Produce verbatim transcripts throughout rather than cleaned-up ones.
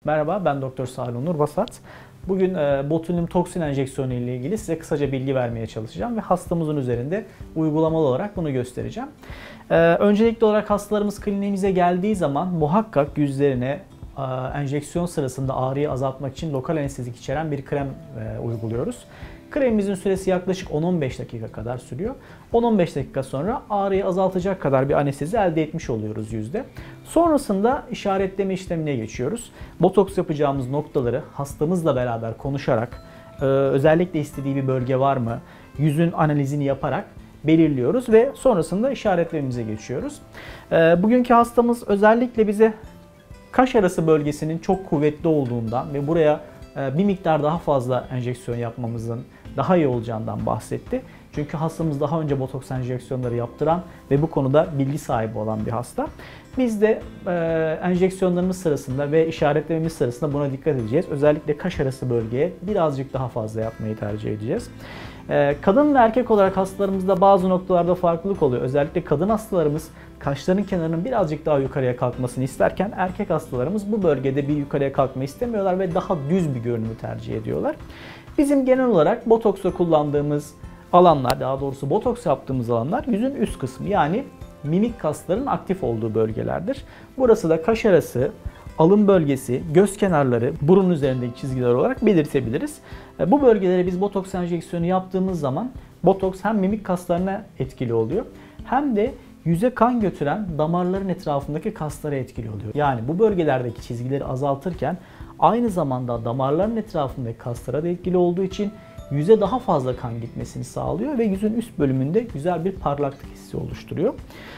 Merhaba, ben Doktor Salih Onur Basat. Bugün e, botulinum toksin enjeksiyonu ile ilgili size kısaca bilgi vermeye çalışacağım ve hastamızın üzerinde uygulamalı olarak bunu göstereceğim. E, öncelikli olarak hastalarımız kliniğimize geldiği zaman muhakkak yüzlerine e, enjeksiyon sırasında ağrıyı azaltmak için lokal anestezik içeren bir krem e, uyguluyoruz. Kremimizin süresi yaklaşık on on beş dakika kadar sürüyor. on on beş dakika sonra ağrıyı azaltacak kadar bir anestezi elde etmiş oluyoruz yüzde. Sonrasında işaretleme işlemine geçiyoruz. Botoks yapacağımız noktaları hastamızla beraber konuşarak, özellikle istediği bir bölge var mı, yüzün analizini yaparak belirliyoruz ve sonrasında işaretlememize geçiyoruz. Bugünkü hastamız özellikle bize kaş arası bölgesinin çok kuvvetli olduğundan ve buraya bir miktar daha fazla enjeksiyon yapmamızın daha iyi olacağından bahsetti. Çünkü hastamız daha önce botoks enjeksiyonları yaptıran ve bu konuda bilgi sahibi olan bir hasta. Biz de e, enjeksiyonlarımız sırasında ve işaretlememiz sırasında buna dikkat edeceğiz. Özellikle kaş arası bölgeye birazcık daha fazla yapmayı tercih edeceğiz. E, kadın ve erkek olarak hastalarımızda bazı noktalarda farklılık oluyor. Özellikle kadın hastalarımız kaşların kenarının birazcık daha yukarıya kalkmasını isterken erkek hastalarımız bu bölgede bir yukarıya kalkmayı istemiyorlar ve daha düz bir görünümü tercih ediyorlar. Bizim genel olarak botoksta kullandığımız alanlar, daha doğrusu botoks yaptığımız alanlar yüzün üst kısmı, yani mimik kasların aktif olduğu bölgelerdir. Burası da kaş arası, alın bölgesi, göz kenarları, burun üzerindeki çizgiler olarak belirtebiliriz. Bu bölgelere biz botoks enjeksiyonu yaptığımız zaman botoks hem mimik kaslarına etkili oluyor hem de yüze kan götüren damarların etrafındaki kaslara etkili oluyor. Yani bu bölgelerdeki çizgileri azaltırken aynı zamanda damarların etrafındaki kaslara da etkili olduğu için yüze daha fazla kan gitmesini sağlıyor ve yüzün üst bölümünde güzel bir parlaklık hissi oluşturuyor.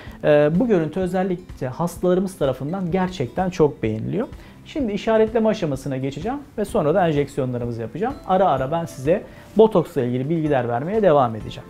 Bu görüntü özellikle hastalarımız tarafından gerçekten çok beğeniliyor. Şimdi işaretleme aşamasına geçeceğim ve sonra da enjeksiyonlarımızı yapacağım. Ara ara ben size botoksla ilgili bilgiler vermeye devam edeceğim.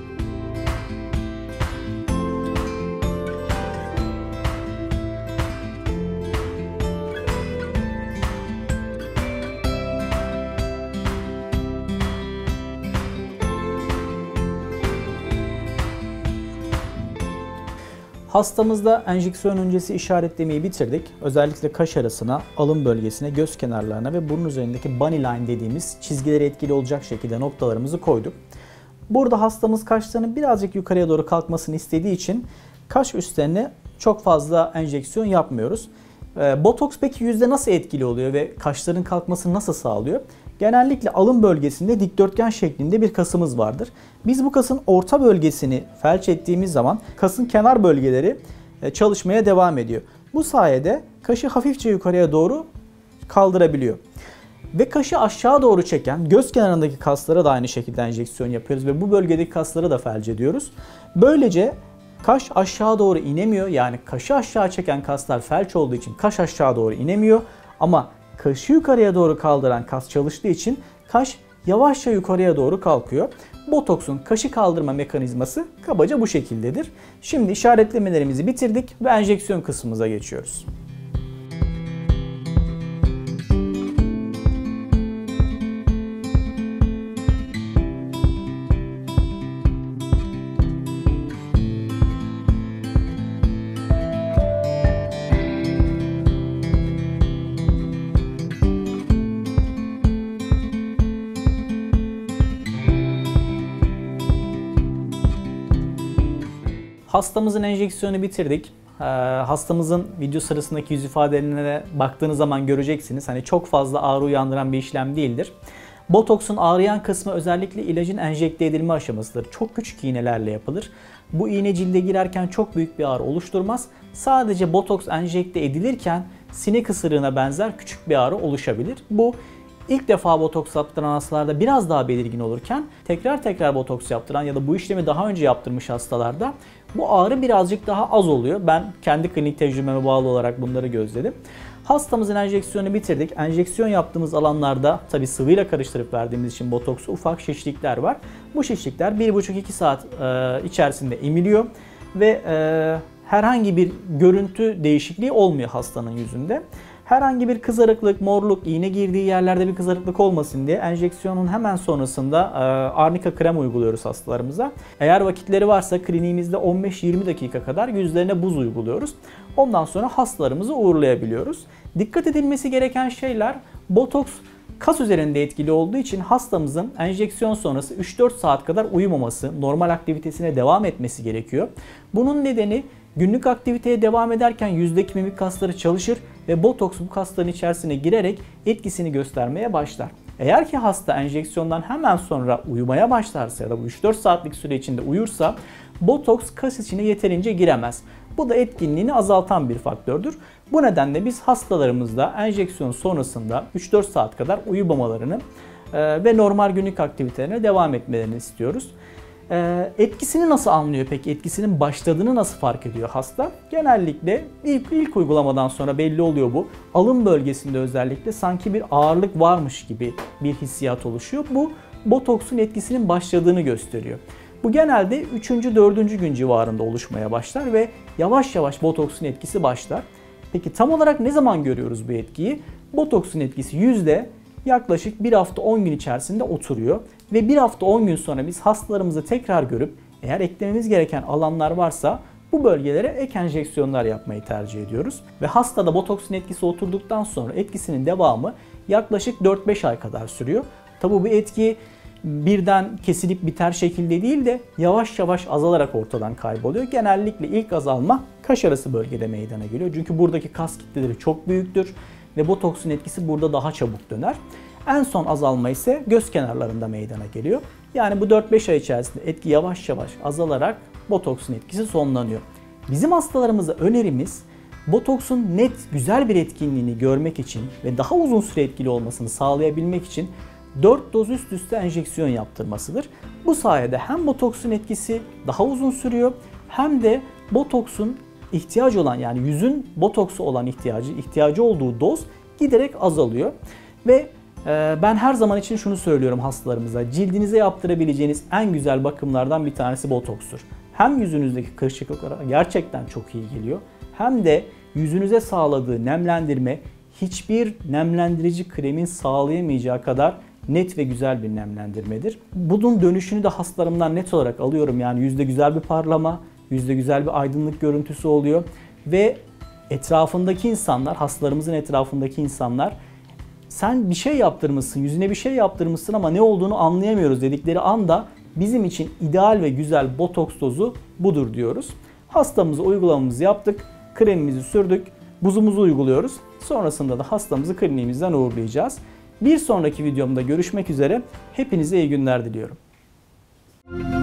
Hastamızda enjeksiyon öncesi işaretlemeyi bitirdik. Özellikle kaş arasına, alın bölgesine, göz kenarlarına ve burun üzerindeki bunny line dediğimiz çizgileri etkili olacak şekilde noktalarımızı koyduk. Burada hastamız kaşlarının birazcık yukarıya doğru kalkmasını istediği için kaş üstlerine çok fazla enjeksiyon yapmıyoruz. Botoks peki yüzde nasıl etkili oluyor ve kaşların kalkmasını nasıl sağlıyor? Genellikle alın bölgesinde dikdörtgen şeklinde bir kasımız vardır. Biz bu kasın orta bölgesini felç ettiğimiz zaman kasın kenar bölgeleri çalışmaya devam ediyor. Bu sayede kaşı hafifçe yukarıya doğru kaldırabiliyor. Ve kaşı aşağı doğru çeken göz kenarındaki kaslara da aynı şekilde enjeksiyon yapıyoruz ve bu bölgedeki kasları da felç ediyoruz. Böylece kaş aşağı doğru inemiyor, yani kaşı aşağı çeken kaslar felç olduğu için kaş aşağı doğru inemiyor ama kaşı yukarıya doğru kaldıran kas çalıştığı için kaş yavaşça yukarıya doğru kalkıyor. Botoksun kaşı kaldırma mekanizması kabaca bu şekildedir. Şimdi işaretlemelerimizi bitirdik ve enjeksiyon kısmımıza geçiyoruz. Hastamızın enjeksiyonu bitirdik. Ee, hastamızın video sırasındaki yüz ifadelerine baktığınız zaman göreceksiniz. Hani çok fazla ağrı uyandıran bir işlem değildir. Botoksun ağrıyan kısmı özellikle ilacın enjekte edilme aşamasıdır. Çok küçük iğnelerle yapılır. Bu iğne cilde girerken çok büyük bir ağrı oluşturmaz. Sadece botoks enjekte edilirken sinek ısırığına benzer küçük bir ağrı oluşabilir. Bu İlk defa botoks yaptıran hastalarda biraz daha belirgin olurken tekrar tekrar botoks yaptıran ya da bu işlemi daha önce yaptırmış hastalarda bu ağrı birazcık daha az oluyor. Ben kendi klinik tecrübeme bağlı olarak bunları gözledim. Hastamızın enjeksiyonu bitirdik. Enjeksiyon yaptığımız alanlarda tabi sıvıyla karıştırıp verdiğimiz için botoksu ufak şişlikler var. Bu şişlikler bir buçuk iki saat e, içerisinde emiliyor ve e, herhangi bir görüntü değişikliği olmuyor hastanın yüzünde. Herhangi bir kızarıklık, morluk, iğne girdiği yerlerde bir kızarıklık olmasın diye enjeksiyonun hemen sonrasında e, arnika krem uyguluyoruz hastalarımıza. Eğer vakitleri varsa kliniğimizde on beş yirmi dakika kadar yüzlerine buz uyguluyoruz. Ondan sonra hastalarımızı uğurlayabiliyoruz. Dikkat edilmesi gereken şeyler, botoks kas üzerinde etkili olduğu için hastamızın enjeksiyon sonrası üç dört saat kadar uyumaması, normal aktivitesine devam etmesi gerekiyor. Bunun nedeni günlük aktiviteye devam ederken yüzdeki mimik kasları çalışır ve botoks bu kasların içerisine girerek etkisini göstermeye başlar. Eğer ki hasta enjeksiyondan hemen sonra uyumaya başlarsa ya da bu üç dört saatlik süre içinde uyursa botoks kas içine yeterince giremez. Bu da etkinliğini azaltan bir faktördür. Bu nedenle biz hastalarımızda enjeksiyon sonrasında üç dört saat kadar uyumamalarını e, ve normal günlük aktivitelerine devam etmelerini istiyoruz. E, etkisini nasıl anlıyor peki? Etkisinin başladığını nasıl fark ediyor hasta? Genellikle ilk, ilk uygulamadan sonra belli oluyor bu. Alın bölgesinde özellikle sanki bir ağırlık varmış gibi bir hissiyat oluşuyor. Bu botoksun etkisinin başladığını gösteriyor. Bu genelde üçüncü dördüncü gün civarında oluşmaya başlar ve yavaş yavaş botoksun etkisi başlar. Peki tam olarak ne zaman görüyoruz bu etkiyi? Botoksun etkisi yüzde yaklaşık bir hafta on gün içerisinde oturuyor. Ve bir hafta on gün sonra biz hastalarımızı tekrar görüp eğer eklememiz gereken alanlar varsa bu bölgelere ek enjeksiyonlar yapmayı tercih ediyoruz. Ve hastada botoksun etkisi oturduktan sonra etkisinin devamı yaklaşık dört beş ay kadar sürüyor. Tabi bu etki birden kesilip biter şekilde değil de yavaş yavaş azalarak ortadan kayboluyor. Genellikle ilk azalma kaş arası bölgede meydana geliyor. Çünkü buradaki kas kitleleri çok büyüktür ve botoksun etkisi burada daha çabuk döner. En son azalma ise göz kenarlarında meydana geliyor. Yani bu dört beş ay içerisinde etki yavaş yavaş azalarak botoksun etkisi sonlanıyor. Bizim hastalarımıza önerimiz botoksun net, güzel bir etkinliğini görmek için ve daha uzun süre etkili olmasını sağlayabilmek için dört doz üst üste enjeksiyon yaptırmasıdır. Bu sayede hem botoksun etkisi daha uzun sürüyor hem de botoksun ihtiyacı olan, yani yüzün botoksu olan ihtiyacı, ihtiyacı olduğu doz giderek azalıyor. Ve e, ben her zaman için şunu söylüyorum hastalarımıza: cildinize yaptırabileceğiniz en güzel bakımlardan bir tanesi botokstur. Hem yüzünüzdeki kırışıklıklara gerçekten çok iyi geliyor, hem de yüzünüze sağladığı nemlendirme hiçbir nemlendirici kremin sağlayamayacağı kadar net ve güzel bir nemlendirmedir. Bunun dönüşünü de hastalarımdan net olarak alıyorum. Yani yüzde güzel bir parlama, yüzde güzel bir aydınlık görüntüsü oluyor ve etrafındaki insanlar, hastalarımızın etrafındaki insanlar, sen bir şey yaptırmışsın, yüzüne bir şey yaptırmışsın ama ne olduğunu anlayamıyoruz dedikleri anda bizim için ideal ve güzel botoks dozu budur diyoruz. Hastamıza uygulamamızı yaptık, kremimizi sürdük, buzumuzu uyguluyoruz. Sonrasında da hastamızı kliniğimizden uğurlayacağız. Bir sonraki videomda görüşmek üzere. Hepinize iyi günler diliyorum.